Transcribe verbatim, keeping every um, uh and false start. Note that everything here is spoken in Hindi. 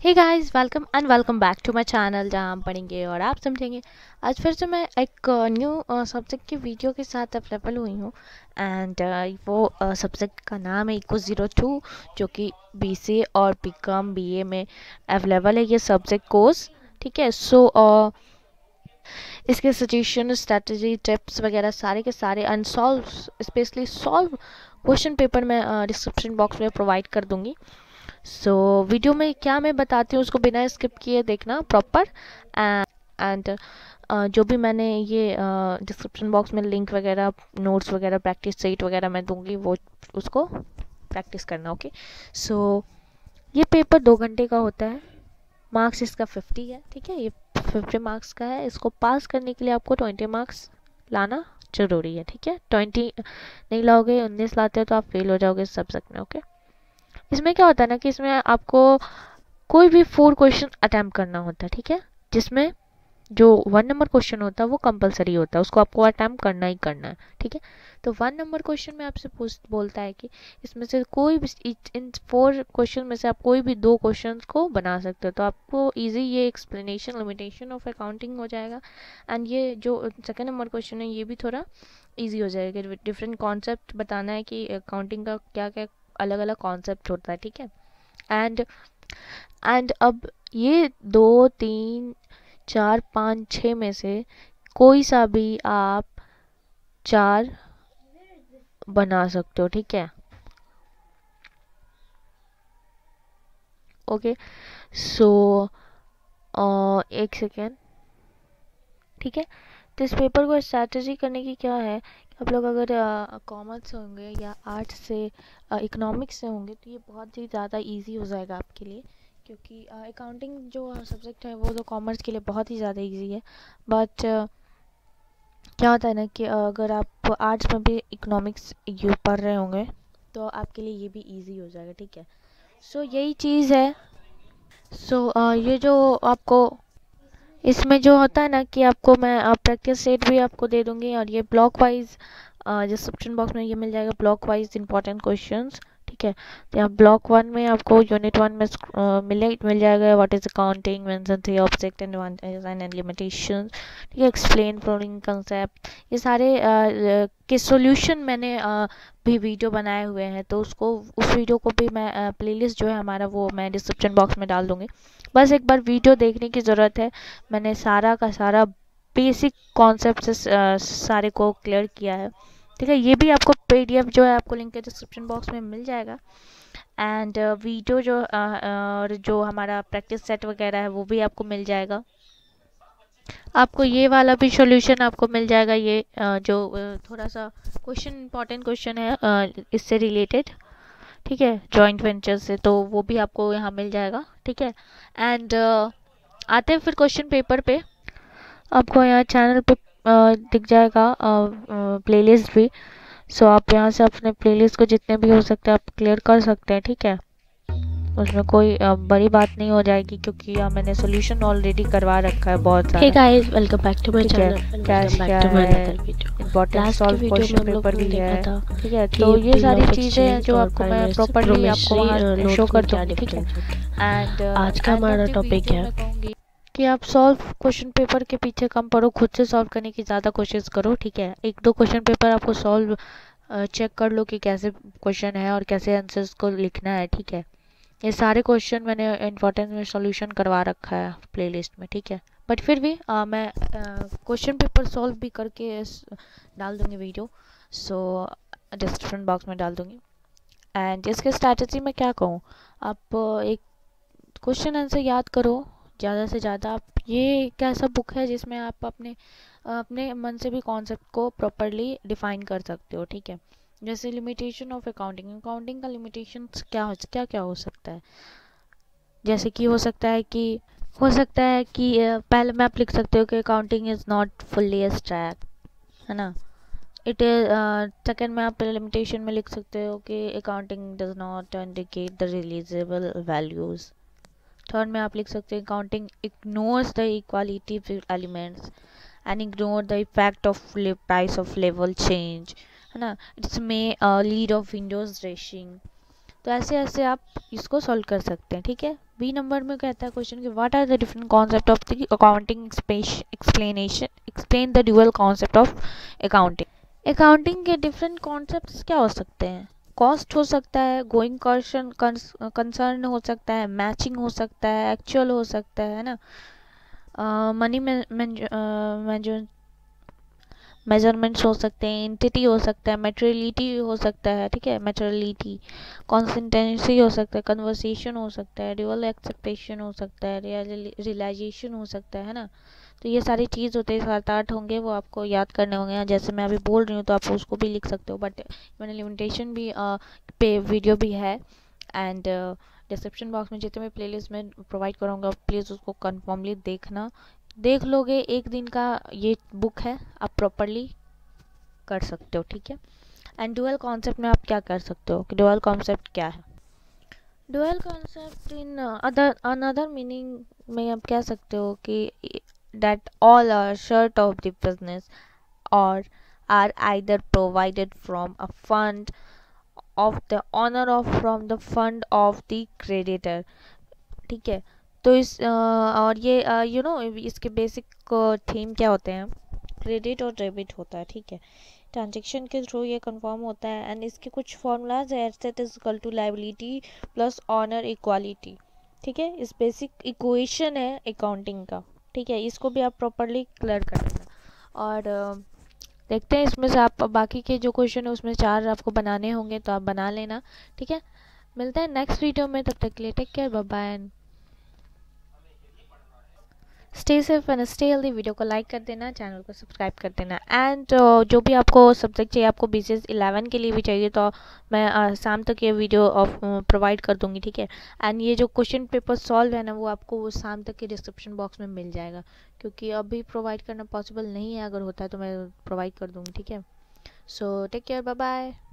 Hey guys, welcome and welcome back to my channel जहां हम पढ़ेंगे और आप समझेंगे। आज फिर से मैं एक न्यू सब्जेक्ट की वीडियो के साथ अवेलेबल हुई हूँ। एंड वो सब्जेक्ट का नाम है इको ज़ीरो टू, जो कि बीसीए और बीकॉम बीए में अवेलेबल है ये सब्जेक्ट कोर्स। ठीक है। सो so, uh, इसके सजेशन, स्ट्रेटजी, टिप्स वगैरह सारे के सारे unsolved, specially solve question paper में डिस्क्रिप्शन बॉक्स में प्रोवाइड कर दूंगी। सो so, वीडियो में क्या मैं बताती हूँ उसको बिना स्किप किए देखना प्रॉपर। एंड जो भी मैंने ये डिस्क्रिप्शन बॉक्स में लिंक वगैरह, नोट्स वगैरह, प्रैक्टिस सेट वगैरह मैं दूंगी, वो उसको प्रैक्टिस करना। ओके। सो ये पेपर दो घंटे का होता है। मार्क्स इसका फिफ्टी है। ठीक है, ये फिफ्टी मार्क्स का है। इसको पास करने के लिए आपको ट्वेंटी मार्क्स लाना ज़रूरी है। ठीक है, ट्वेंटी नहीं लाओगे, उन्नीस लाते हो तो आप फेल हो जाओगे इस सब्जेक्ट में। ओके। इसमें क्या होता है ना कि इसमें आपको कोई भी फोर क्वेश्चन अटैम्प्ट करना होता है। ठीक है, जिसमें जो वन नंबर क्वेश्चन होता है वो कंपलसरी होता है, उसको आपको अटैम्प्ट करना ही करना है। ठीक है, तो वन नंबर क्वेश्चन में आपसे पूछ बोलता है कि इसमें से कोई भी, इन फोर क्वेश्चन में से आप कोई भी दो क्वेश्चन को बना सकते हो। तो आपको इजी ये एक्सप्लेनेशन, लिमिटेशन ऑफ अकाउंटिंग हो जाएगा। एंड ये जो सेकेंड नंबर क्वेश्चन है ये भी थोड़ा ईजी हो जाएगा। डिफरेंट कॉन्सेप्ट बताना है कि अकाउंटिंग का क्या क्या अलग अलग कॉन्सेप्ट होता है। ठीक है। एंड एंड अब ये दो, तीन, चार, पाँच, छः में से कोई सा भी आप चार बना सकते हो। ठीक है। ओके। सो एक सेकेंड। ठीक है, तो इस पेपर को स्ट्रैटेजी करने की क्या है कि आप लोग अगर कॉमर्स से होंगे या आर्ट्स से, इकोनॉमिक्स से होंगे तो ये बहुत ही ज़्यादा इजी हो जाएगा आपके लिए, क्योंकि अकाउंटिंग जो सब्जेक्ट है वो तो कॉमर्स के लिए बहुत ही ज़्यादा इजी है। बट क्या होता है ना कि अगर आप आर्ट्स में भी इकोनॉमिक्स यू पढ़ रहे होंगे तो आपके लिए ये भी इजी हो जाएगा। ठीक है। सो so, यही चीज़ है। सो so, ये जो आपको इसमें जो होता है ना कि आपको मैं प्रैक्टिस सेट भी आपको दे दूंगी, और ये ब्लॉक वाइज डिस्क्रिप्शन बॉक्स में ये मिल जाएगा, ब्लॉक वाइज इंपॉर्टेंट क्वेश्चंस। ठीक है, तो यहाँ ब्लॉक वन में आपको यूनिट वन में uh, मिले मिल जाएगा what is accounting, mention three object and advantages and limitations. ठीक है, एक्सप्लेन फॉलोइंग कंसेप्ट, ये सारे uh, के सॉल्यूशन मैंने uh, भी वीडियो बनाए हुए हैं, तो उसको उस वीडियो को भी मैं प्लेलिस्ट uh, जो है हमारा वो मैं डिस्क्रिप्शन बॉक्स में डाल दूंगी। बस एक बार वीडियो देखने की ज़रूरत है। मैंने सारा का सारा बेसिक कॉन्सेप्ट से सारे को क्लियर किया है। ठीक है, ये भी आपको पीडीएफ जो है आपको लिंक के डिस्क्रिप्शन बॉक्स में मिल जाएगा। एंड वीडियो जो और जो हमारा प्रैक्टिस सेट वगैरह है वो भी आपको मिल जाएगा। आपको ये वाला भी सॉल्यूशन आपको मिल जाएगा, ये जो थोड़ा सा क्वेश्चन, इंपॉर्टेंट क्वेश्चन है इससे रिलेटेड। ठीक है, जॉइंट वेंचर से, तो वो भी आपको यहाँ मिल जाएगा। ठीक है। एंड uh, आते हैं फिर क्वेश्चन पेपर पे। आपको यहाँ चैनल पे uh, दिख जाएगा प्लेलिस्ट भी। सो so, आप यहाँ से अपने प्लेलिस्ट को जितने भी हो सकते हैं आप क्लियर कर सकते हैं। ठीक है, उसमें कोई uh, बड़ी बात नहीं हो जाएगी, क्योंकि uh, मैंने सॉल्यूशन ऑलरेडी करवा रखा है बहुत सारा। Hey guys, welcome back to my channel. Cash क्या है, इंपॉर्टेंट सॉल्व क्वेश्चन पेपर भी है। ठीक है, तो ये सारी चीज़ें हैं जो आपको मैं प्रॉपर्ली आपको वहाँ शो कर दूँगी। ठीक है। एंड आज का हमारा टॉपिक है कि आप सॉल्व क्वेश्चन पेपर के पीछे कम पड़ो, खुद से सॉल्व करने की ज़्यादा कोशिश करो। ठीक है, एक दो क्वेश्चन पेपर आपको सॉल्व चेक कर लो कि कैसे क्वेश्चन है और कैसे आंसर्स को लिखना है। ठीक है, ये सारे क्वेश्चन मैंने इम्पोर्टेंट में सॉल्यूशन करवा रखा है प्लेलिस्ट में। ठीक है, बट फिर भी आ, मैं क्वेश्चन पेपर सॉल्व भी करके डाल दूँगी वीडियो, सो डिस्क्रिप्शन बॉक्स में डाल दूँगी। एंड इसके स्ट्रैटेजी में क्या कहूँ, आप एक क्वेश्चन आंसर याद करो ज़्यादा से ज़्यादा। आप ये एक ऐसा बुक है जिसमें आप अपने अपने मन से भी कॉन्सेप्ट को प्रॉपरली डिफाइन कर सकते हो। ठीक है, जैसे लिमिटेशन ऑफ अकाउंटिंग, अकाउंटिंग का लिमिटेशन क्या हो क्या क्या हो सकता है, जैसे कि हो सकता है कि हो सकता है कि पहले में आप लिख सकते हो कि accounting is not fully abstract, है ना। इट इज सेकेंड में आप लिमिटेशन में लिख सकते हो कि accounting does not indicate the realisable values. Third में आप लिख सकते हैं accounting ignores the equality elements and ignore the effect of price of level change, है ना। It's may lead of windows dressing. तो ऐसे ऐसे आप इसको सॉल्व कर सकते हैं, ठीक है। बी नंबर में कहता है क्वेश्चन कि what are the different concept of the accounting explanation, explain the dual concept of accounting. Accounting के डिफरेंट कॉन्सेप्ट्स क्या हो सकते हैं? कॉस्ट हो सकता है, गोइंग कंसर्न कंसर्न हो सकता है, मैचिंग हो सकता है, एक्चुअल हो सकता है ना, मनी मेजरमेंट्स हो सकते हैं, एंटिटी हो सकता है, मेटेरियलिटी हो सकता है, ठीक है, मेटेरियलिटी, कॉन्सिस्टेंसी हो सकता है, कन्वर्सेशन हो सकता है, ड्यूअल एक्सेप्टेशन हो सकता है, रियलाइजेशन हो सकता है ना। तो ये सारी चीज़ होते हैं, सात आठ होंगे, वो आपको याद करने होंगे। जैसे मैं अभी बोल रही हूँ तो आप उसको भी लिख सकते हो, बट मैंने लिमिटेशन भी आ, पे वीडियो भी है, एंड डिस्क्रिप्शन बॉक्स में जितने मैं प्लेलिस्ट में प्रोवाइड करूँगा प्लीज़ उसको कन्फर्मली देखना। देख लोगे, एक दिन का ये बुक है, आप प्रॉपरली कर सकते हो, ठीक है। एंड डुअल कॉन्सेप्ट में आप क्या कर सकते हो कि डुअल कॉन्सेप्ट क्या है? Dual concept in other another meaning में आप कह सकते हो कि that all are short of the business or are either provided from a fund of the owner or from the fund of the creditor, ठीक है। तो इस अ, और ये यू नो इसके बेसिक थीम क्या होते हैं? क्रेडिट और डेबिट होता है, ठीक है। ट्रांजेक्शन के थ्रू ये कंफर्म होता है, एंड इसके कुछ फॉर्मूलाज है। Asset is equal to liability plus owner equality, ठीक है। इस बेसिक इक्वेशन है अकाउंटिंग का, ठीक है। इसको भी आप प्रॉपरली क्लियर कर लेना। और अ, देखते हैं इसमें से आप बाकी के जो क्वेश्चन है उसमें चार आपको बनाने होंगे तो आप बना लेना, ठीक है। मिलते हैं नेक्स्ट वीडियो में, तब तक के लिए take care, bye bye, stay safe and stay healthy. Video को लाइक कर देना, चैनल को सब्सक्राइब कर देना, एंड uh, जो भी आपको सब्जेक्ट चाहिए, आपको बी सी एस इलेवन के लिए भी चाहिए तो मैं uh, शाम तक ये वीडियो ऑफ प्रोवाइड कर दूंगी, ठीक है। एंड ये जो क्वेश्चन पेपर सॉल्व है ना, वो आपको शाम तक के डिस्क्रिप्शन बॉक्स में मिल जाएगा, क्योंकि अभी प्रोवाइड करना पॉसिबल नहीं है। अगर होता है तो मैं प्रोवाइड कर दूँगी, ठीक है। So take care, bye bye.